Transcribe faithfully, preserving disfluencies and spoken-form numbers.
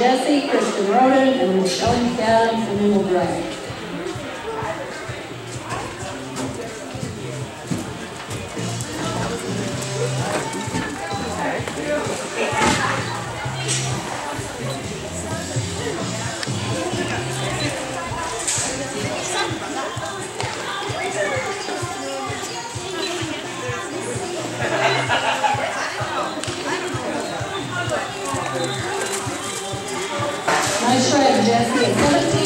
Jesse, Kristen Roden, and Michelle McAdams, and then we'll drag. Nice shred, Jesse, at seventeen.